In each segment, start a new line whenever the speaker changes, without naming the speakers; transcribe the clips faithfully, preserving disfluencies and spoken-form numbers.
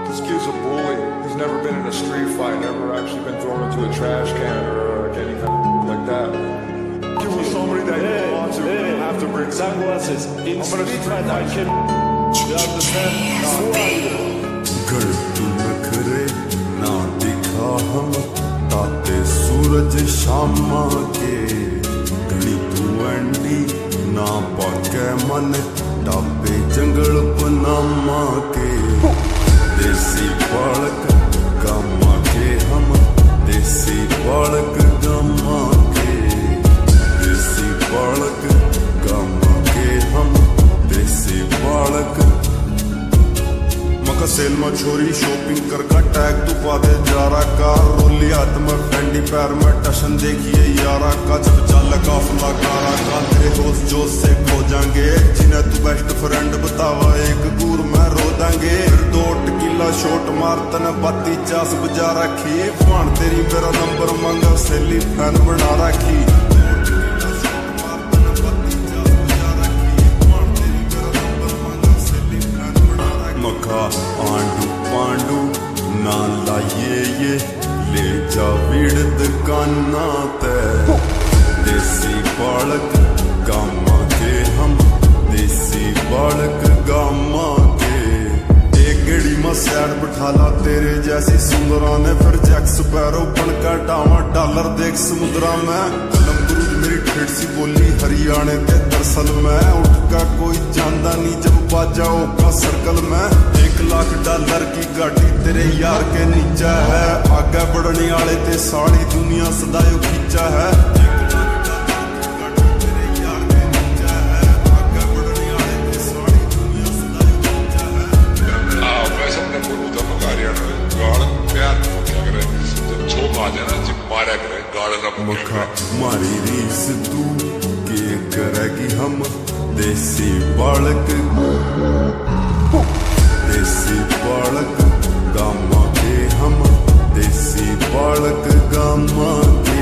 This kid's a bully. He's never been in a street fight, never actually been thrown into a trash can or like anything like that. Kid was somebody that you don't want to have to bring sunglasses. In street fight, I can. You understand?
ना दिखा हम ताते सूरज शामा के घड़ी तू अंडी ना पाके मन टापे जंगल पनामा के देसी बालक गामा के हम देसी बालक गामा के देसी बालक गामा के हम देसी बालक सेल में छोरी शॉपिंग कर का टैग तू पा दे जारा का रोली हाथ में फेंडी पैर में टशन देखिए यारा का जब चल काफला कारा का तेरे दोस्त जोश से खो जाएंगे जिन्हें तू बेस्ट फ्रेंड बतावा एक गुर में रो देंगे फिर दो टकीला शॉट मार तने बाती चास बजा रखी फान तेरी मेरा नंबर मांगा सहेली फैन बना रखी आंडू पांडू ना लाइए ये ले जा वीड़ दुकाना ते देसी बालक गामा के हम देसी बालक गामा के एक गड़ी में सैड बिठाला तेरे जैसी सुंदरा ने फिर जैक्स पैरो बनका डावा डॉलर देख समुद्रा में कलम गुरूज मेरी ठेठ सी बोली हरियाणे के दरअसल में उठ का कोई जानदा नहीं जब बाजाओ का सर्कल में एक लाख डॉलर की गाड़ी तेरे यार के नीचा है आगे बढ़ने वाले ते सारी दुनिया सदायो खींचा है मारी रीस तू के करेगी हम देसी बालक देसी बालक गामा के हम देसी बालक गामा के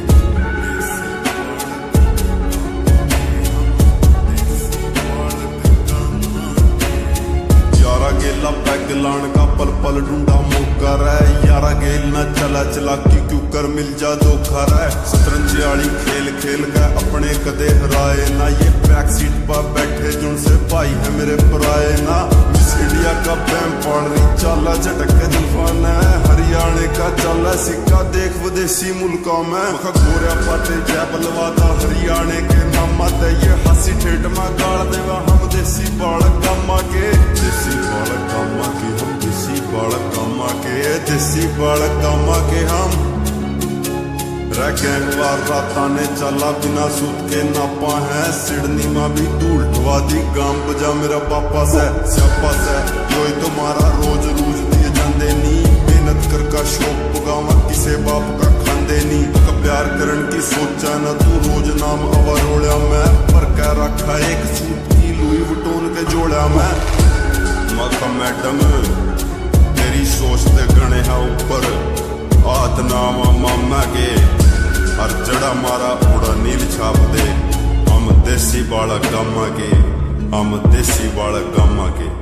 यारा गेला पैग लान का पल पल ढूंढा मौका रहे यारा गेल ना चला चला की क्यों कर मिल जा धोखा रहे शतरंज वाली खेल खेल का अपने कदे हराए ना ये बैक सीट पर बैठे जुन से भाई है मेरे पराए ना मिस इंडिया का बैम पाड़ रही चाला झटक के जुल्फान है हरियाणे का चाला सिक्का देख विदेशी मुल्कों में गोरिया पाटे जय बलवादा हरियाणे के नामा ते ये हंसी ठेठ में गाड़ देवा हम देसी बालक गामा के देसी बालक गामा के हम देसी बालक गामा के देसी बालक गामा के हम गैंगवार राता ने चला बिना सूत के नापा है सिडनी में भी धूल ठवा दी गांव बजा मेरा पापा से स्यापा से कोई तुम्हारा रोज रूज दिए जाते नी मेहनत कर का शौक पुगावा किसे बाप का खांदे नी का प्यार करन की सोचा न तू रोज नाम अवरोड़ा मैं पर कह रखा एक सूट की लुई वटोन के जोड़ा मैं मका मैडम तेरी सोच ते गणे है ऊपर हाथ नाम मामा के हर जड़ा मारा उड़ा नील छाप दे हम देसी बालक गामा के हम देसी बालक गामा के।